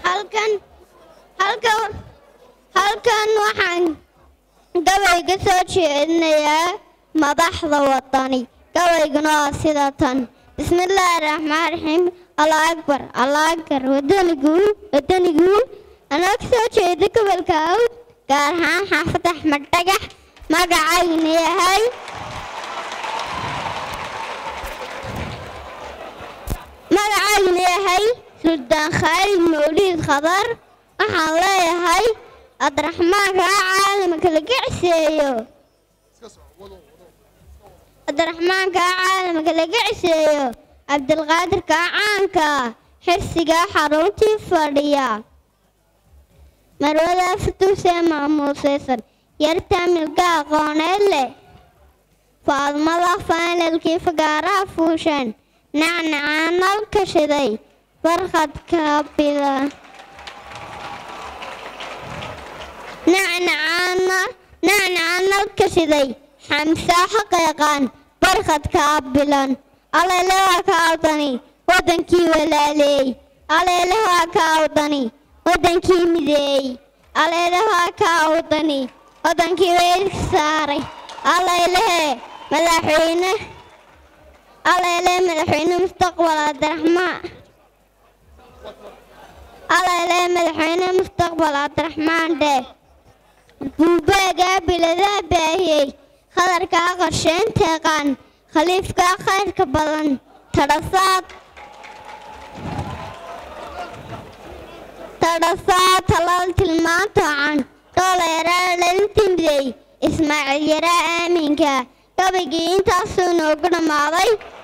halkan halkan halkan waxaan gabayga soo jeedinayaa madaxda wadani gabayguna waa sida tan bismillaahi raxmaani raxiim allah akbar wadani guul anaa ka soo jeeda gobolka awd gaar ahaan xaafadda axmed dhagax magacayna yahay suldaan khaalid mawliid khadar waxaan leeyahay abdiraxmaanka caalamka laga ciseeyo cabdilqaadirka caanka xirsiga xaruntii fadhiya marwada fatuusee maamuusaysan yarta milka aqooneed leh faadmada faanalkii fagaaraha fuushan nacnacaan ka shiday barqadka bilan nacnacaan ka shiday xamsa xaqiiqan barqadka bilan aleelaha ka awdani wadankii walaaleey aleelaha ka awdani wadankii mideey aleelaha ka awdani wadankii weelka saaray aleelaha madaxweyne mustaqbal abdiraxmaan dheh buubaagaa biladaa baahiyey khadarkaa qorsheynta yaqaan khaliifkaa khayrka badan tadhasaa talaal tilmaanta wacan dooleeraa dhalintimidey ismaaciil yaraa aaminka gabaygii intaasuu noogu dhammaaday